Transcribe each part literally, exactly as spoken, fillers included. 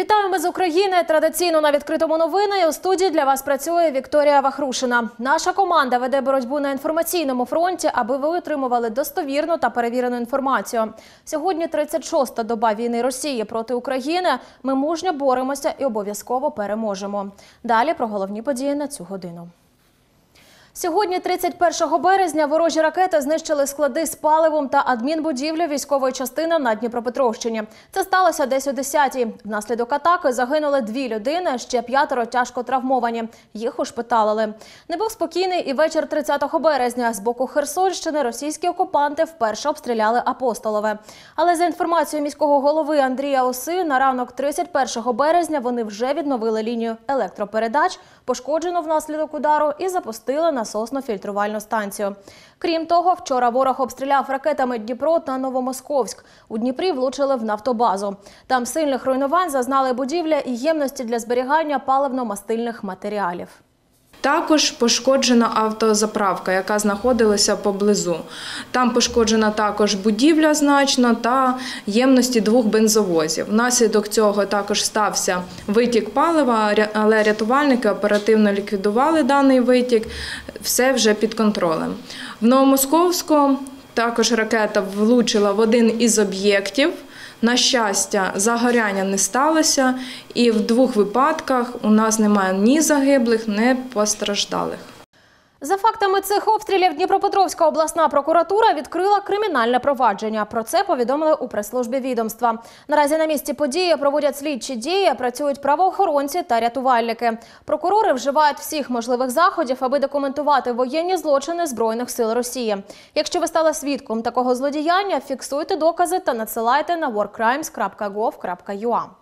Вітаємо з України. Традиційно на відкритому новини. У студії для вас працює Вікторія Вахрушина. Наша команда веде боротьбу на інформаційному фронті, аби ви отримували достовірну та перевірену інформацію. Сьогодні тридцять шоста доба війни Росії проти України. Ми мужньо боремося і обов'язково переможемо. Далі про головні події на цю годину. Сьогодні, тридцять першого березня, ворожі ракети знищили склади з паливом та адмінбудівлю військової частини на Дніпропетровщині. Це сталося десь о десятій. Внаслідок атаки загинули дві людини, ще п'ятеро тяжко травмовані. Їх ушпиталили. Не був спокійний і вечір тридцятого березня. З боку Херсонщини російські окупанти вперше обстріляли Апостолове. Але за інформацією міського голови Андрія Оси, на ранок тридцять першого березня вони вже відновили лінію електропередач, пошкоджену внаслідок удару, і запустили насосно-фільтрувальну станцію. Крім того, вчора ворог обстріляв ракетами Дніпро та Новомосковськ. У Дніпрі влучили в нафтобазу. Там сильних руйнувань зазнали будівля і ємності для зберігання паливно-мастильних матеріалів. Також пошкоджена автозаправка, яка знаходилася поблизу. Там пошкоджена також будівля значно та ємності двох бензовозів. Внаслідок цього також стався витік палива, але рятувальники оперативно ліквідували даний витік, все вже під контролем. В Новомосковську також ракета влучила в один із об'єктів. На щастя, загоряння не сталося, і в двох випадках у нас немає ні загиблих, ні постраждалих. За фактами цих обстрілів Дніпропетровська обласна прокуратура відкрила кримінальне провадження. Про це повідомили у прес-службі відомства. Наразі на місці події проводять слідчі дії, працюють правоохоронці та рятувальники. Прокурори вживають всіх можливих заходів, аби документувати воєнні злочини Збройних сил Росії. Якщо ви стали свідком такого злодіяння, фіксуйте докази та надсилайте на war crimes крапка gov крапка ю а.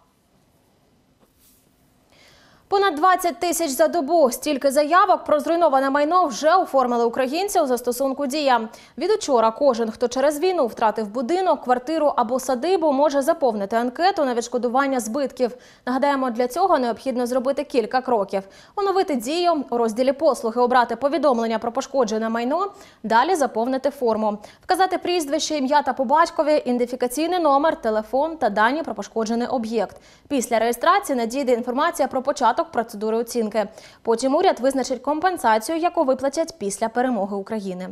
Понад двадцять тисяч за добу. Стільки заявок про зруйноване майно вже оформили українці у застосунку «Дія». Від учора кожен, хто через війну втратив будинок, квартиру або садибу, може заповнити анкету на відшкодування збитків. Нагадаємо, для цього необхідно зробити кілька кроків. Оновити «Дію», у розділі «Послуги» обрати повідомлення про пошкоджене майно, далі заповнити форму. Вказати прізвище, ім'я та по батькові, ідентифікаційний номер, телефон та дані про пошкоджений об'єкт. Після реєстрації надійде інформація про початок процедури оцінки. Потім уряд визначить компенсацію, яку виплатять після перемоги України.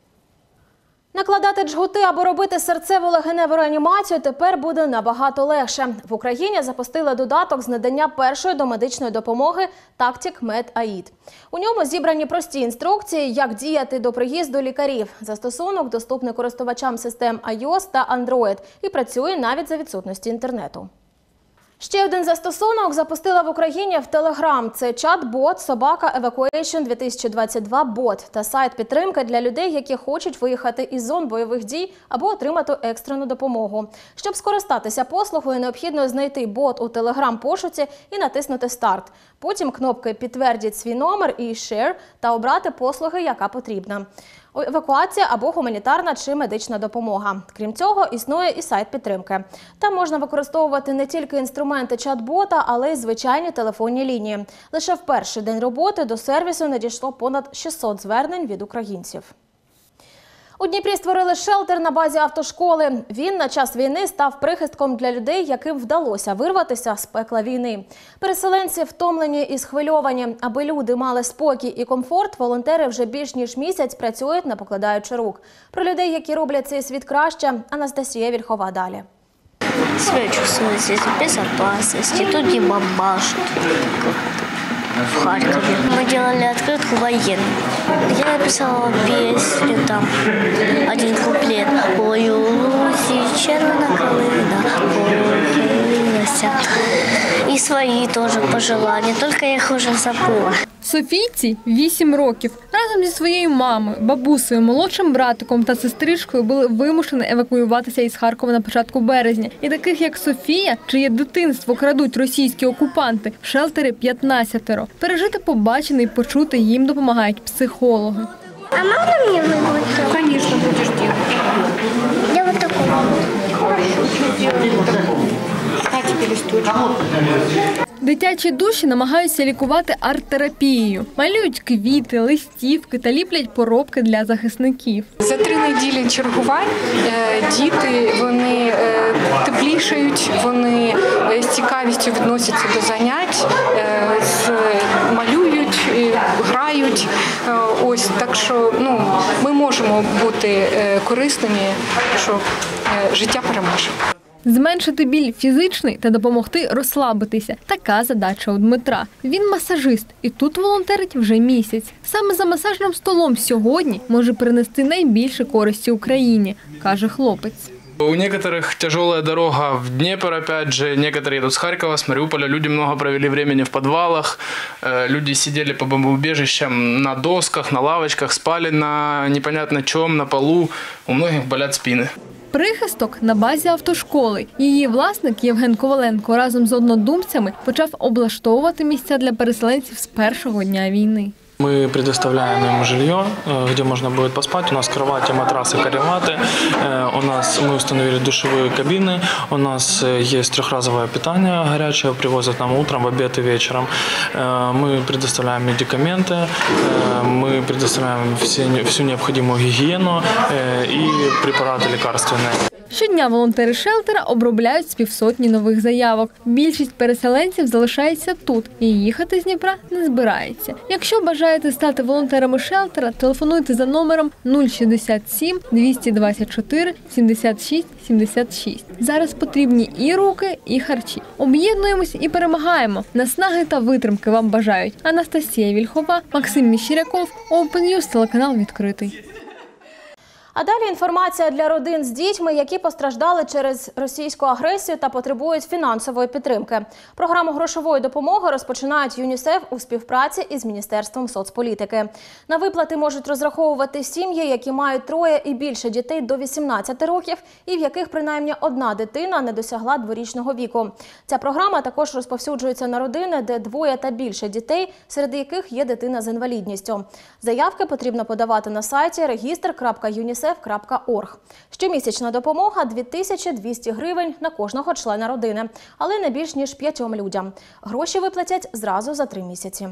Накладати джгути або робити серцево-легеневу реанімацію тепер буде набагато легше. В Україні запустили додаток з надання першої домедичної допомоги «Tactic Med ей ай ді». У ньому зібрані прості інструкції, як діяти до приїзду лікарів. Застосунок доступний користувачам систем iOS та Android і працює навіть за відсутності інтернету. Ще один застосунок запустила в Україні в Telegram. Це чат-бот «Собака Evacuation дві тисячі двадцять два бот» та сайт підтримки для людей, які хочуть виїхати із зон бойових дій або отримати екстрену допомогу. Щоб скористатися послугою, необхідно знайти бот у Telegram-пошуці і натиснути «Старт». Потім кнопки «Підтвердіть свій номер» і «Share» та обрати послуги, яка потрібна. Евакуація або гуманітарна чи медична допомога. Крім цього, існує і сайт підтримки. Там можна використовувати не тільки інструменти чат-бота, але й звичайні телефонні лінії. Лише в перший день роботи до сервісу надійшло понад шістсот звернень від українців. У Дніпрі створили шелтер на базі автошколи. Він на час війни став прихистком для людей, яким вдалося вирватися з пекла війни. Переселенці втомлені і схвильовані. Аби люди мали спокій і комфорт, волонтери вже більш ніж місяць працюють, не покладаючи рук. Про людей, які роблять цей світ краще, Анастасія Вільхова далі. Себя чувствую здесь в безопасности, тут не бомбашут, в Харькове. Мы делали открытку военную. Я написала песню, там, один куплет. Ой, у Лусі червона калина похилилася. І свої теж пожелання, тільки я їх вже забула. Софійці вісім років. Разом зі своєю мамою, бабусею, молодшим братиком та сестричкою були вимушені евакуюватися із Харкова на початку березня. І таких, як Софія, чиє дитинство крадуть російські окупанти, в шелтері п'ятнадцятеро. Пережити побачене і почути їм допомагають психологи. А можна мені вибрати? Звісно, будеш робити. Я вот такого. Хорошо, що робити? А тепер листочок. Дитячі душі намагаються лікувати арт-терапією. Малюють квіти, листівки та ліплять поробки для захисників. За три неділі чергувань діти вони теплішають, вони з цікавістю відносяться до занять, малюють, грають. Ось так що ну ми можемо бути корисними, що життя переможе. Зменшити біль фізичний та допомогти розслабитися – така задача у Дмитра. Він масажист і тут волонтерить вже місяць. Саме за масажним столом сьогодні може принести найбільше користі Україні, каже хлопець. У некоторых тяжелая дорога в Днепр, опять же, некоторые едут с Харькова, с Мариуполя. Люди много провели времени в подвалах, люди сидели по бомбоубежищам на досках, на лавочках, спали на непонятно чем, на полу, у многих болят спины. Прихисток на базі автошколи. Її власник Євген Коваленко разом з однодумцями почав облаштовувати місця для переселенців з першого дня війни. Мы предоставляем им жилье, где можно будет поспать. У нас кровати, матрасы, карематы. У нас мы установили душевые кабины. У нас есть трехразовое питание горячее, привозят нам утром, в обед и вечером. Мы предоставляем медикаменты, мы предоставляем все, всю необходимую гигиену и препараты лекарственные. Щодня волонтери шелтера обробляють з півсотні нових заявок. Більшість переселенців залишається тут і їхати з Дніпра не збирається. Якщо бажаєте стати волонтерами шелтера, телефонуйте за номером нуль шістдесят сім двісті двадцять чотири сімдесят шість сімдесят шість. Зараз потрібні і руки, і харчі. Об'єднуємось і перемагаємо. Наснаги та витримки вам бажають Анастасія Вільхова, Максим Міщиряков, Open News, телеканал «Відкритий». А далі інформація для родин з дітьми, які постраждали через російську агресію та потребують фінансової підтримки. Програму грошової допомоги розпочинають ЮНІСЕФ у співпраці із Міністерством соцполітики. На виплати можуть розраховувати сім'ї, які мають троє і більше дітей до вісімнадцяти років і в яких принаймні одна дитина не досягла дворічного віку. Ця програма також розповсюджується на родини, де двоє та більше дітей, серед яких є дитина з інвалідністю. Заявки потрібно подавати на сайті регістр крапка юнісеф крапка орг. Щомісячна допомога – дві тисячі двісті гривень на кожного члена родини, але не більш ніж п'ятьом людям. Гроші виплатять зразу за три місяці.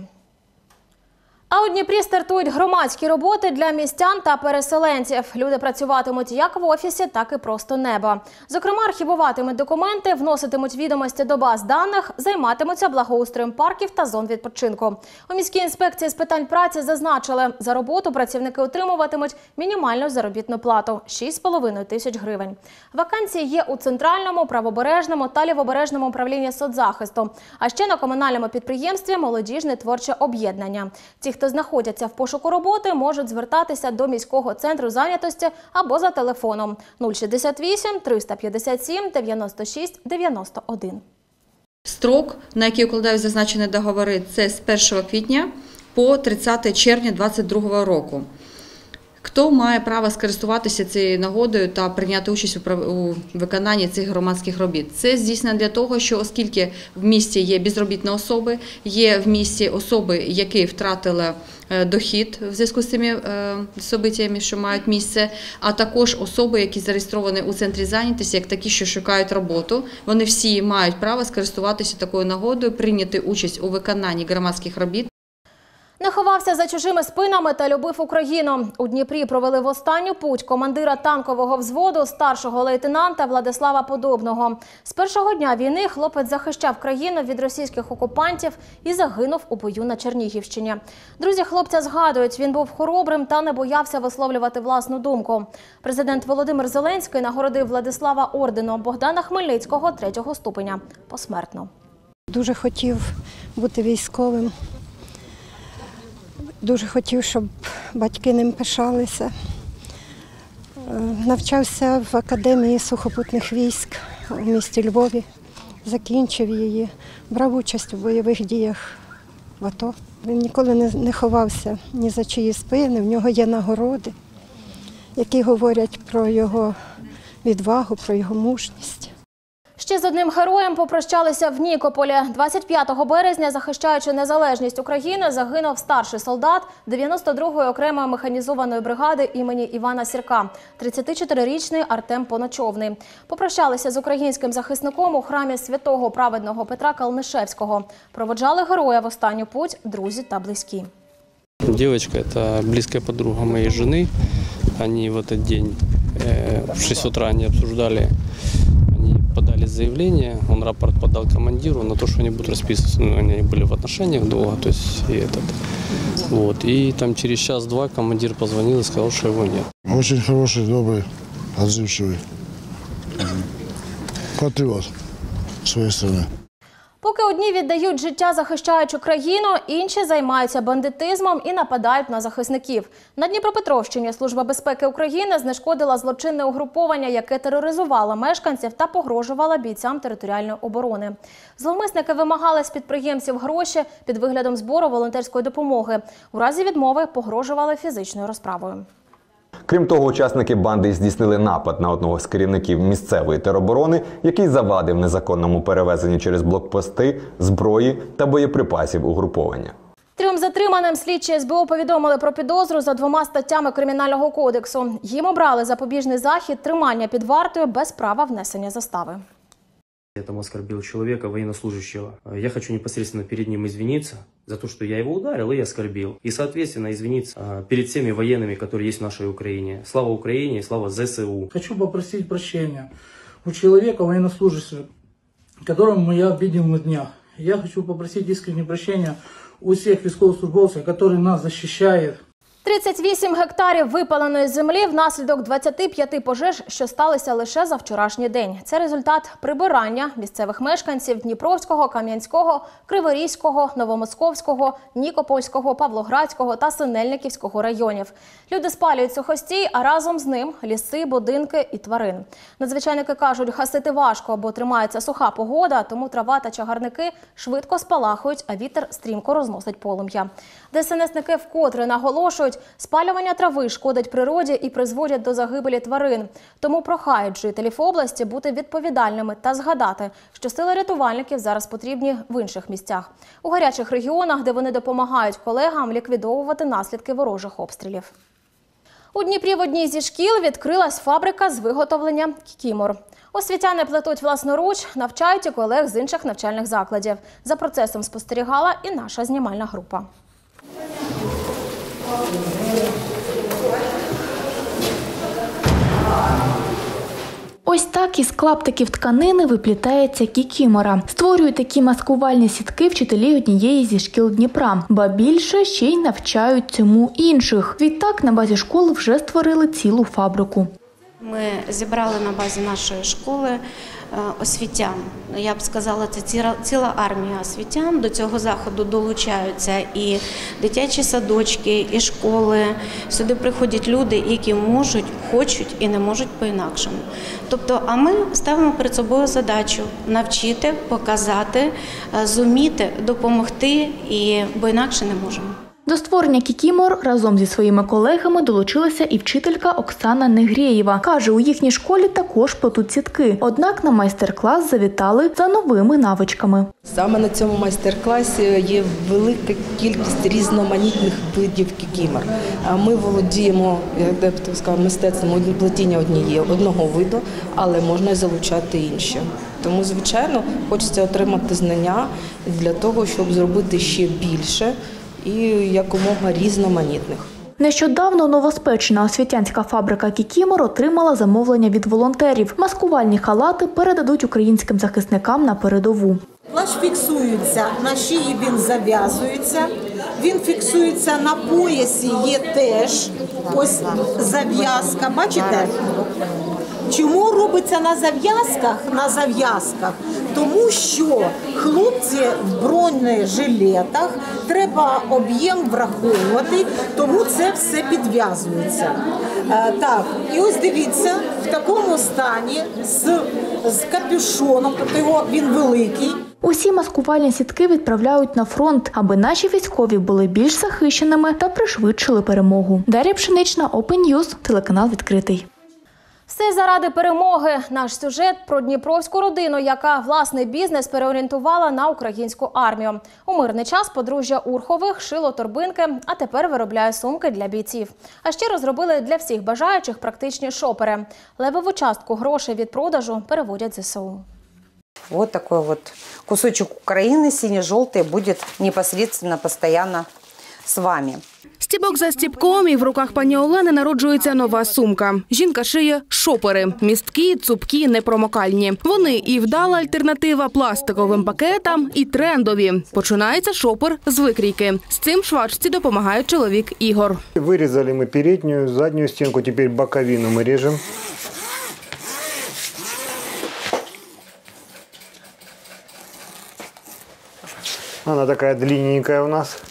А у Дніпрі стартують громадські роботи для містян та переселенців. Люди працюватимуть як в офісі, так і просто неба. Зокрема, архівуватимуть документи, вноситимуть відомості до баз даних, займатимуться благоустроєм парків та зон відпочинку. У міській інспекції з питань праці зазначили, за роботу працівники отримуватимуть мінімальну заробітну плату – шість з половиною тисяч гривень. Вакансії є у Центральному, Правобережному та Лівобережному управлінні соцзахисту, а ще на комунальному підприємстві «Молодіжне творче об'єднання». Ті, хто знаходяться в пошуку роботи, можуть звертатися до міського центру зайнятості або за телефоном нуль шістдесят вісім триста п'ятдесят сім дев'яносто шість дев'яносто один. Строк, на який укладають зазначені договори, це з першого квітня по тридцяте червня двадцять другого року. Хто має право скористуватися цією нагодою та прийняти участь у виконанні цих громадських робіт? Це здійснено для того, що оскільки в місті є безробітні особи, є в місті особи, які втратили дохід в зв'язку з цими событиями, що мають місце, а також особи, які зареєстровані у центрі зайнятості, як такі, що шукають роботу. Вони всі мають право скористуватися такою нагодою, прийняти участь у виконанні громадських робіт. Не ховався за чужими спинами та любив Україну. У Дніпрі провели в останню путь командира танкового взводу старшого лейтенанта Владислава Подобного. З першого дня війни хлопець захищав країну від російських окупантів і загинув у бою на Чернігівщині. Друзі хлопця згадують, він був хоробрим та не боявся висловлювати власну думку. Президент Володимир Зеленський нагородив Владислава орденом Богдана Хмельницького третього ступеня посмертно. Дуже хотів бути військовим. Дуже хотів, щоб батьки ним пишалися. Навчався в Академії сухопутних військ у місті Львові, закінчив її, брав участь у бойових діях в АТО. Він ніколи не ховався ні за чиї спини, в нього є нагороди, які говорять про його відвагу, про його мужність. Ще з одним героєм попрощалися в Нікополі. двадцять п'ятого березня, захищаючи незалежність України, загинув старший солдат дев'яносто другої окремої механізованої бригади імені Івана Сірка – тридцятичотирирічний Артем Поночовний. Попрощалися з українським захисником у храмі святого праведного Петра Калнишевського. Проводжали героя в останню путь друзі та близькі. Девочка – это близкая подруга моей жены. Они в этот день в шесть утра они обсуждали, они подали заявление, он рапорт подал командиру на то, что они будут расписываться. Ну, они были в отношениях долго, то есть и этот. Вот. И там через час-два командир позвонил и сказал, что его нет. Очень хороший, добрый, отзывчивый патриот своей страны. Поки одні віддають життя, захищаючи країну, інші займаються бандитизмом і нападають на захисників. На Дніпропетровщині Служба безпеки України знешкодила злочинне угруповання, яке тероризувало мешканців та погрожувало бійцям територіальної оборони. Зловмисники вимагали з підприємців гроші під виглядом збору волонтерської допомоги. У разі відмови погрожували фізичною розправою. Крім того, учасники банди здійснили напад на одного з керівників місцевої тероборони, який завадив незаконному перевезенню через блокпости, зброї та боєприпасів угруповання. Трьом затриманим слідчі ес бе о повідомили про підозру за двома статтями Кримінального кодексу. Їм обрали запобіжний захід тримання під вартою без права внесення застави. Я там оскорбил человека, военнослужащего. Я хочу непосредственно перед ним извиниться за то, что я его ударил и оскорбил. И, соответственно, извиниться перед всеми военными, которые есть в нашей Украине. Слава Украине и слава зе эс у. Хочу попросить прощения у человека, военнослужащего, которому я обидел на днях. Я хочу попросить искреннее прощения у всех військовослужбовців, которые нас защищают. тридцять вісім гектарів випаленої землі внаслідок двадцяти п'яти пожеж, що сталися лише за вчорашній день. Це результат прибирання місцевих мешканців Дніпровського, Кам'янського, Криворізького, Новомосковського, Нікопольського, Павлоградського та Синельниківського районів. Люди спалюють сухостій, а разом з ним ліси, будинки і тварин. Надзвичайники кажуть, гасити важко, бо тримається суха погода, тому трава та чагарники швидко спалахують, а вітер стрімко розносить полум'я. де ес ен есники вкотре наголошують, спалювання трави шкодить природі і призводять до загибелі тварин. Тому прохають жителів області бути відповідальними та згадати, що сили рятувальників зараз потрібні в інших місцях. У гарячих регіонах, де вони допомагають колегам ліквідовувати наслідки ворожих обстрілів. У Дніпрі в одній зі шкіл відкрилась фабрика з виготовлення кікімор. Освітяни плетуть власноруч, навчають і колег з інших навчальних закладів. За процесом спостерігала і наша знімальна група. Ось так із клаптиків тканини виплітається кікімора. Створюють такі маскувальні сітки вчителі однієї зі шкіл Дніпра. Ба більше, ще й навчають цьому інших. Відтак на базі школи вже створили цілу фабрику. Ми зібрали на базі нашої школи освітян. Я б сказала, це ціла армія освітян. До цього заходу долучаються і дитячі садочки, і школи. Сюди приходять люди, які можуть, хочуть і не можуть по-інакшому. Тобто, а ми ставимо перед собою задачу навчити, показати, зуміти, допомогти, і бо інакше не можемо. До створення кікімор разом зі своїми колегами долучилася і вчителька Оксана Негрєєва. Каже, у їхній школі також плетуть сітки. Однак на майстер-клас завітали за новими навичками. Саме на цьому майстер-класі є велика кількість різноманітних видів кікімор. Ми володіємо, як я сказала, мистецтвом плетіння однієї, одного виду, але можна й залучати інші. Тому, звичайно, хочеться отримати знання для того, щоб зробити ще більше і якомога різноманітних. Нещодавно новоспечена освітянська фабрика кікімор отримала замовлення від волонтерів. Маскувальні халати передадуть українським захисникам на передову. Плащ фіксується, на шиї він зав'язується, він фіксується на поясі, є теж ось зав'язка, бачите? Чому робиться на зав'язках? На зав'язках? Тому що хлопці в бронежилетах, треба об'єм враховувати, тому це все підв'язується. Так, і ось дивіться, в такому стані з, з капюшоном, тобто його, він великий. Усі маскувальні сітки відправляють на фронт, аби наші військові були більш захищеними та пришвидшили перемогу. Дар'я Пшенична, Open News, телеканал «Відкритий». Все заради перемоги. Наш сюжет про дніпровську родину, яка власний бізнес переорієнтувала на українську армію. У мирний час подружжя Урхових шило торбинки, а тепер виробляє сумки для бійців. А ще розробили для всіх бажаючих практичні шопери. Левову частку грошей від продажу переводять зе се у. Вот такой вот кусочек Украины сине-желтый будет непосредственно постоянно с вами. Стібок за стібком, і в руках пані Олени народжується нова сумка. Жінка шиє шопери. Місткі, цупкі, непромокальні. Вони і вдала альтернатива пластиковим пакетам, і трендові. Починається шопер з викрійки. З цим швачці допомагає чоловік Ігор. Вирізали ми передню, задню стінку, тепер боковину ми ріжемо. Она такая длинненькая у нас.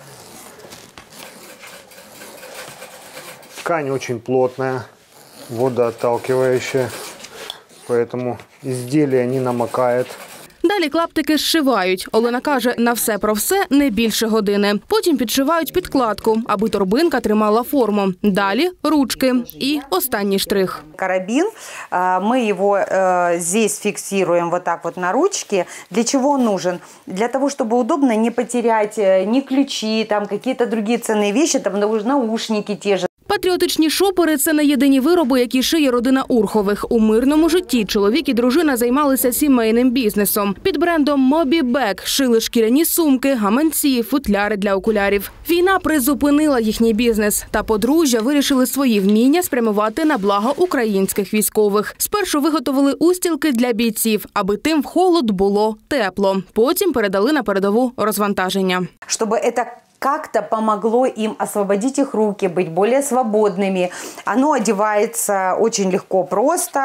Ткань очень плотная, водоотталкивающая, поэтому изделие не намокает. Далі клаптики зшивають. Олена каже, на все про все не більше години. Потім підшивають підкладку, аби торбинка тримала форму. Далі ручки і останній штрих. Карабин, мы его здесь фиксируем вот так вот на ручке. Для чего он нужен? Для того, чтобы удобно не потерять ни ключи, там какие-то другие ценные вещи, там наушники те же. Патріотичні шопери – це не єдині вироби, які шиє родина Урхових. У мирному житті чоловік і дружина займалися сімейним бізнесом. Під брендом «Мобі Бек» шили шкіряні сумки, гаманці, футляри для окулярів. Війна призупинила їхній бізнес. Та подружжя вирішили свої вміння спрямувати на благо українських військових. Спершу виготовили устілки для бійців, аби тим в холод було тепло. Потім передали на передову розвантаження. Щоб це как-то помогло им освободить их руки, быть более свободными. Оно одевается очень легко, просто.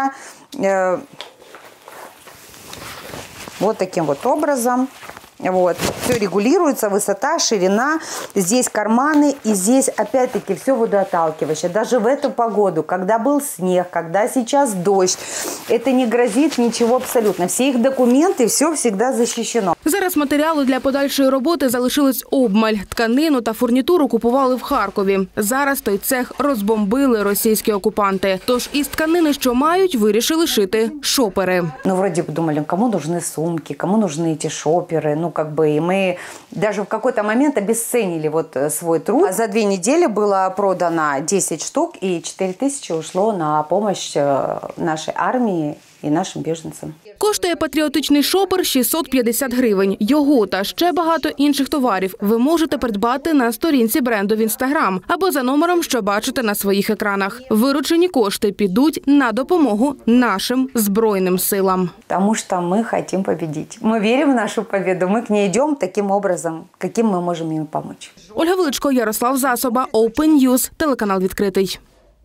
Вот таким вот образом. Вот. Все регулируется, высота, ширина. Здесь карманы, и здесь опять-таки все водоотталкивающее. Даже в эту погоду, когда был снег, когда сейчас дождь, это не грозит ничего абсолютно. Все их документы, все всегда защищено. Зараз матеріалу для подальшої роботи залишилось обмаль. Тканину та фурнітуру купували в Харкові. Зараз той цех розбомбили російські окупанти. Тож із тканини, що мають, вирішили шити шопери. Ну, вроде бы думали, кому нужны сумки, кому нужны эти шоперы. Ну, как бы, и мы даже в какой-то момент обесценили вот свой труд. За две недели было продано десять штук, и четыре тысячи ушло на помощь нашей армии і нашим біженцям. Коштує патріотичний шопер шістсот п'ятдесят гривень. Його та ще багато інших товарів ви можете придбати на сторінці бренду в Інстаграм або за номером, що бачите на своїх екранах. Виручені кошти підуть на допомогу нашим Збройним силам. Тому що ми хочемо победити. Ми віримо в нашу перемогу, ми к ній йдемо таким образом, яким ми можемо їм допомогти. Ольга Величко, Ярослав Засоба, Open News, телеканал «Відкритий».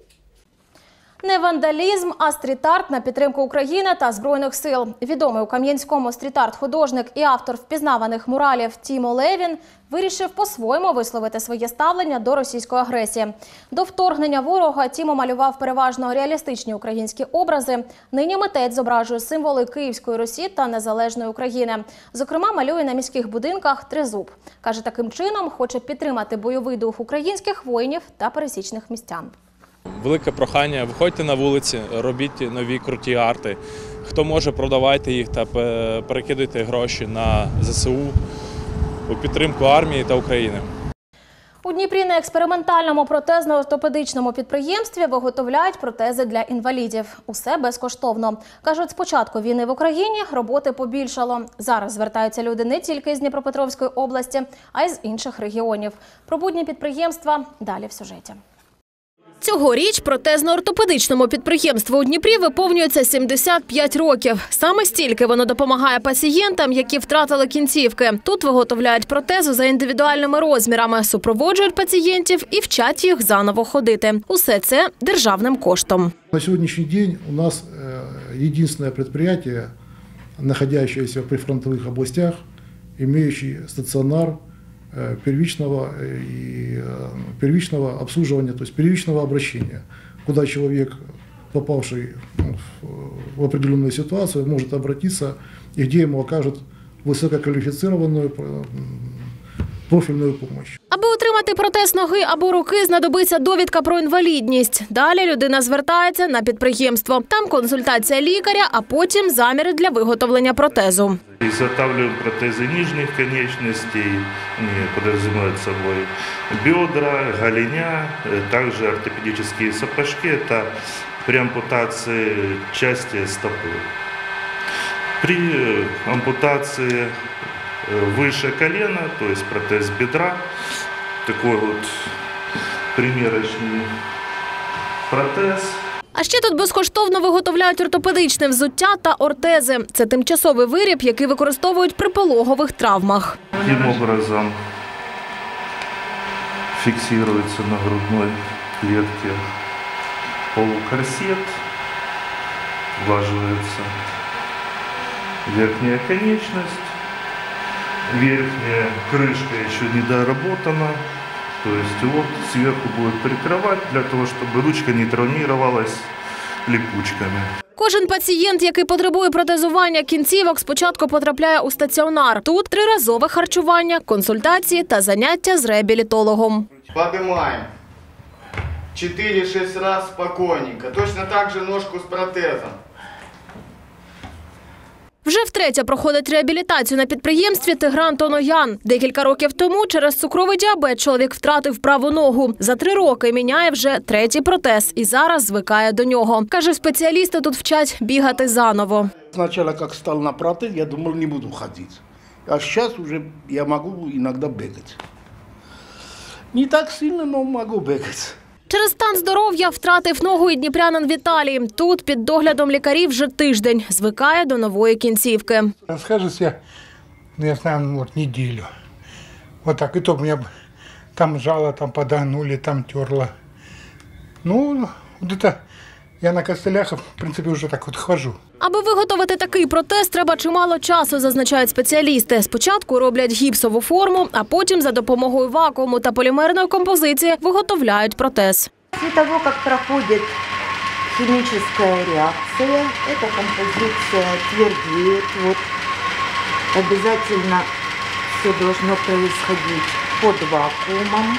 Не вандалізм, а стріт-арт на підтримку України та Збройних сил. Відомий у Кам'янському стріт-арт-художник і автор впізнаваних муралів Тімо Левін вирішив по-своєму висловити своє ставлення до російської агресії. До вторгнення ворога Тімо малював переважно реалістичні українські образи. Нині митець зображує символи Київської Русі та незалежної України. Зокрема, малює на міських будинках тризуб. Каже, таким чином хоче підтримати бойовий дух українських воїнів та пересічних містян. Велике прохання, виходьте на вулиці, робіть нові круті арти. Хто може, продавайте їх та перекидуйте гроші на зе се у у підтримку армії та України. У Дніпрі на експериментальному протезно-ортопедичному підприємстві виготовляють протези для інвалідів. Усе безкоштовно. Кажуть, з початку війни в Україні роботи побільшало. Зараз звертаються люди не тільки з Дніпропетровської області, а й з інших регіонів. Про будні підприємства далі в сюжеті. Цьогоріч протезно-ортопедичному підприємству у Дніпрі виповнюється сімдесят п'ять років. Саме стільки воно допомагає пацієнтам, які втратили кінцівки. Тут виготовляють протези за індивідуальними розмірами, супроводжують пацієнтів і вчать їх заново ходити. Усе це державним коштом. На сьогоднішній день у нас єдине підприємство, знаходящееся в прифронтових областях, маючи стаціонар первичного, и, первичного обслуживания, то есть первичного обращения, куда человек, попавший в определенную ситуацию, может обратиться и где ему окажут высококвалифицированную профільну допомогу. Аби отримати Отримати протез ноги або руки знадобиться довідка про інвалідність. Далі людина звертається на підприємство. Там консультація лікаря, а потім заміри для виготовлення протезу. Изготавливаем протезы нижних конечностей, они подразумевают собой бедра, голени, также ортопедические сапожки, это при ампутации части стопы. При ампутации выше колена, то есть протез бедра, такой вот примерочный протез. А ще тут безкоштовно виготовляють ортопедичне взуття та ортези. Це тимчасовий виріб, який використовують при пологових травмах. Таким образом фиксируется на грудной клетке полукорсет, влаживается верхняя конечность, верхняя крышка еще не доработана. То есть вот сверху будет прикрывать, для того, чтобы ручка не травмировалась липучками. Кожен пацієнт, який потребує протезування кінцівок, спочатку потрапляє у стаціонар. Тут триразове харчування, консультації та заняття з реабілітологом. Поднимаем. четыре-шесть раз спокойненько. Точно так же ножку с протезом. Вже втретє проходить реабілітацію на підприємстві Тигран Тоноян. Декілька років тому через цукровий діабет чоловік втратив праву ногу. За три роки міняє вже третій протез і зараз звикає до нього. Каже, спеціалісти тут вчать бігати заново. Спочатку, як став на протез, я думав, не буду ходити. А зараз вже я можу іноді бігати. Не так сильно, але можу бігати. Через стан здоров'я втратив ногу і дніпрянин Віталій. Тут під доглядом лікарів вже тиждень. Звикає до нової кінцівки. Розхожуся, ну, я знаю, вот неделю. Вот так. И то меня там жало, там подогнули, там терло. Ну, вот это я на костылях, в принципе, уже так вот хожу. Аби виготовити такий протез, треба чимало часу, зазначають спеціалісти. Спочатку роблять гіпсову форму, а потім за допомогою вакууму та полімерної композиції виготовляють протез. После того, как проходит химическая реакция, эта композиция твердеет. Вот. Обязательно все должно происходить под вакуумом.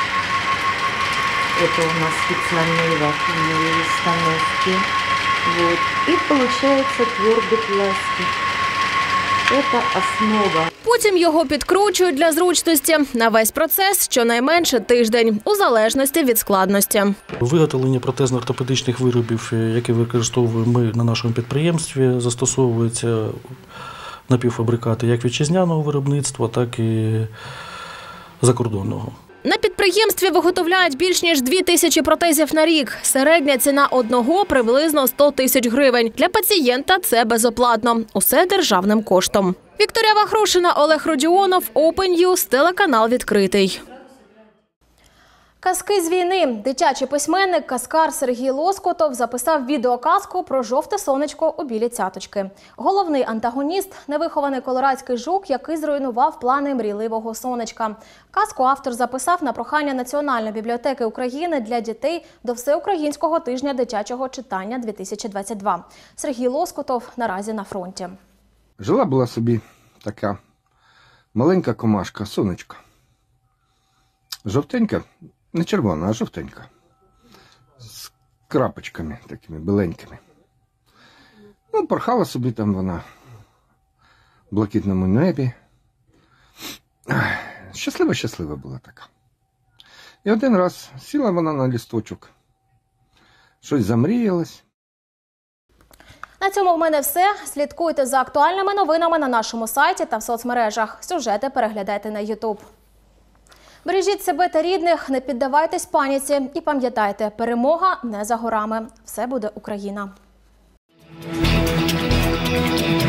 Это у нас специальные вакуумные установки. Вот. И получается твердый пластик. Это основа. Потім його підкручують для зручності. На весь процес щонайменше тиждень, у залежності від складності. Виготовлення протезно-ортопедичних виробів, які використовуємо ми на нашому підприємстві, застосовуються напівфабрикати як вітчизняного виробництва, так і закордонного. На підприємстві виготовляють більш ніж дві тисячі протезів на рік. Середня ціна одного – приблизно сто тисяч гривень. Для пацієнта це безоплатно. Усе державним коштом. Вікторія Вахрушина, Олег Родіонов, Open News, телеканал «Відкритий». Казки з війни. Дитячий письменник, казкар Сергій Лоскутов записав відеоказку про жовте сонечко у білі цяточки. Головний антагоніст – невихований колорадський жук, який зруйнував плани мрійливого сонечка. Казку автор записав на прохання Національної бібліотеки України для дітей до Всеукраїнського тижня дитячого читання дві тисячі двадцять два. Сергій Лоскутов наразі на фронті. Жила-була собі така маленька комашка, сонечко. Жовтенька. Не червона, а жовтенька. З крапочками такими біленькими. Ну, порхала собі там вона в блакитному небі. Щаслива-щаслива була така. І один раз сіла вона на лісточок. Щось замріялось. На цьому в мене все. Слідкуйте за актуальними новинами на нашому сайті та в соцмережах. Сюжети переглядайте на ютуб. Бережіть себе та рідних, не піддавайтесь паніці і пам'ятайте, перемога не за горами. Все буде Україна.